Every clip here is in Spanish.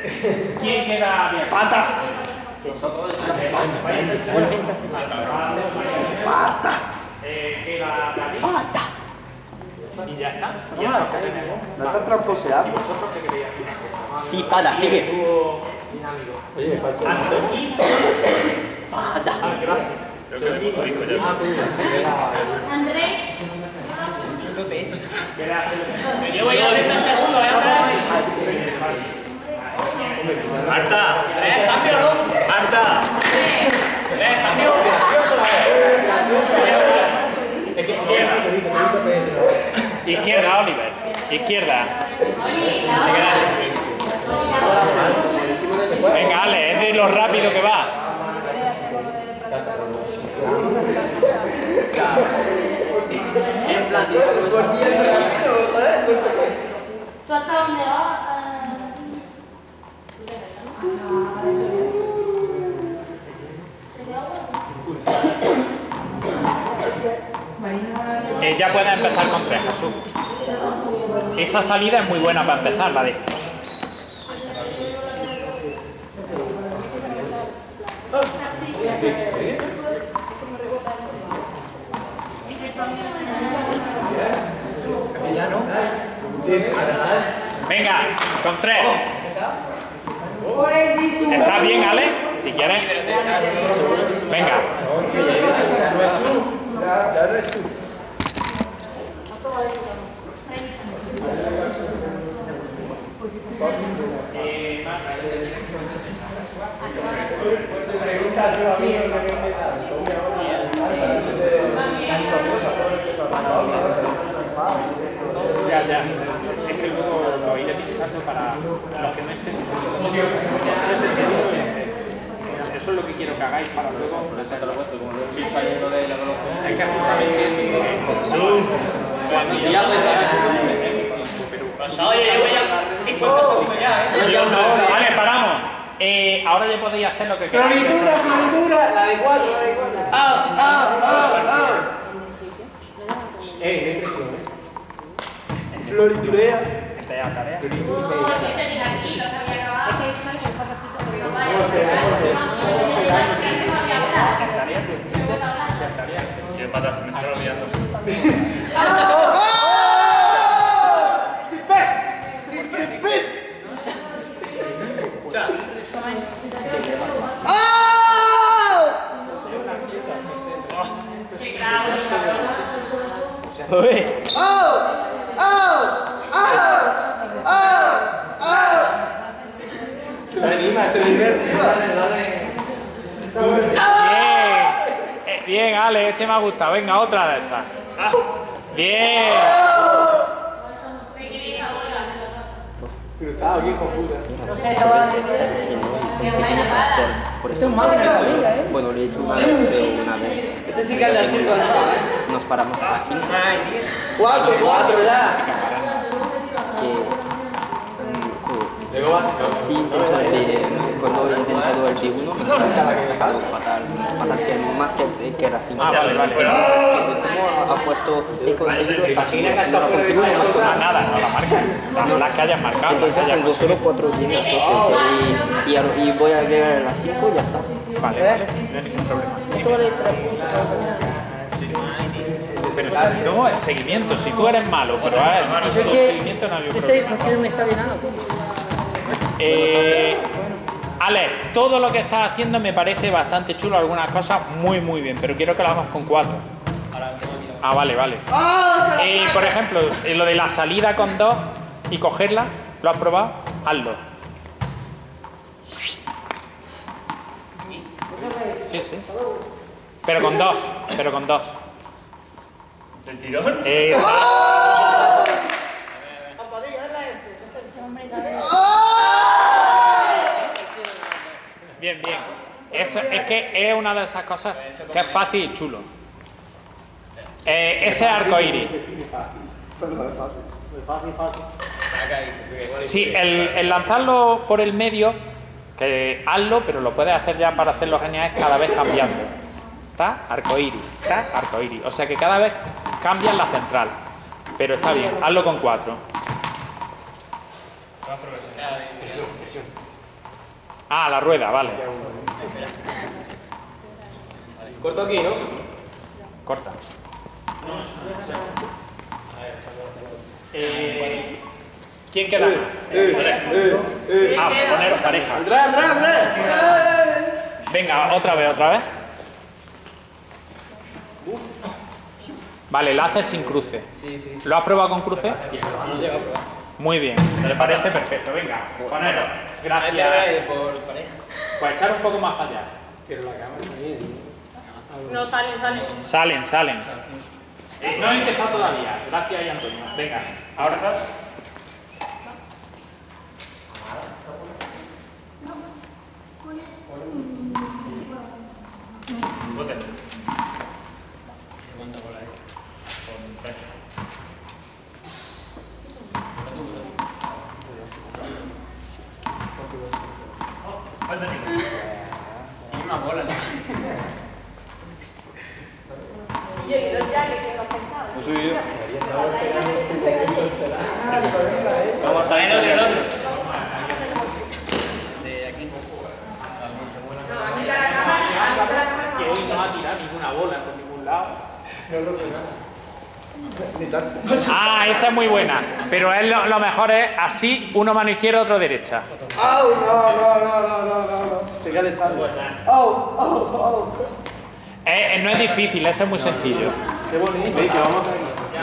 ¿Quién queda bien? ¡Pata! ¡Pata! Queda David. ¡Pata! Y ya está. ¿No estás tramposeando? ¿Y vosotros qué queréis hacer una cosa? Sí, para, sigue. Oye, me falta Antonito. ¡Pata! Gracias. Creo que he puesto disco ya. Andrés. Yo voy a hacer un segundo, ¡Marta! ¡Marta! Izquierda, Oliver. Izquierda. Venga, Ale, es de lo rápido que va. ¿Tú hasta dónde vas? Ya puedes empezar con 3, Jesús. Esa salida es muy buena para empezar, la de. Venga, con 3. ¿Está bien, Ale? Si quieres. Venga. Ya. Es que luego lo iré pinchando para los que no estén eso es lo que quiero que hagáis para luego. Es que justamente eso. Cuando ya vale, paramos. Ahora ya podéis hacer lo que queráis. Floritura, la de 4, la de 4. No hay presión, Floriturea. Tarea. ¿Por qué seguir aquí? Lo que había acabado. ¿Qué pasa? Se me está olvidando. Se divierte. Bien, Ale, ese me ha gustado. Venga, otra de esas. Bien. Cruzado, que hijo puta. Por ejemplo, bueno, le he hecho una vez, pero una vez. Este sí que anda haciendo algo, Nos paramos a 5. 4 ya. Sí, cuando he intentado el G1 me ha sacado fatal, que más que era 5. ¿Cómo ha puesto he conseguido esta fila? No lo consigo, Nada, no la marca. Las que hayas marcado. Entonces tengo solo 4 líneas y voy a llegar a las 5 y ya está. Vale, no hay ningún problema. Pero si no, el seguimiento, si tú eres malo, pero ahora el seguimiento no hay problema. No me sale nada. Ale, todo lo que estás haciendo me parece bastante chulo, algunas cosas muy bien, pero quiero que lo hagamos con 4. Vale. Por ejemplo, lo de la salida con 2 y cogerla, ¿lo has probado? Hazlo. Sí. Pero con 2. ¿Del tirón? Bien. Eso es que es una de esas cosas que es fácil y chulo. Ese arcoíris. Sí, el lanzarlo por el medio, que hazlo, pero lo puedes hacer ya para hacerlo genial, es cada vez cambiando. Está arcoíris. O sea que cada vez cambias la central. Pero está bien, hazlo con 4. Ah, la rueda, vale. Corto aquí, ¿no? Corta. ¿Quién queda? Poneros pareja. Andrés. Venga, otra vez. Vale, la haces sin cruce. Sí. ¿Lo has probado con cruce? No llega a probar. Muy bien, me parece perfecto. Venga, poneros. Gracias. Pues echar un poco más para allá. Pero la cámara también. No, salen. Salen. No he empezado todavía. Gracias, y Antonio. Venga, ahora estás. Hay una bola. Y los jackets que hemos pensado. No soy yo. ¿Cómo está ahí? De aquí. Que hoy no va a tirar ninguna bola por ningún lado. Ah, esa es muy buena. Pero lo mejor es así, uno mano izquierda, otro derecha. ¡Au! No. Se queda espalda. ¡Au! No es difícil, ese es muy sencillo. Qué bonito. Que vamos a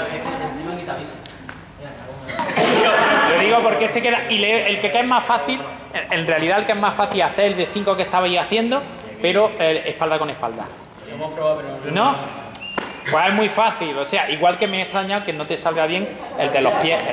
Lo digo porque se queda. Y el que es más fácil, en realidad el que es más fácil hacer el de 5 que estabais haciendo, pero espalda con espalda. Lo hemos probado, pero ¿No? Pues es muy fácil, o sea, igual que me he extrañado que no te salga bien el de los pies.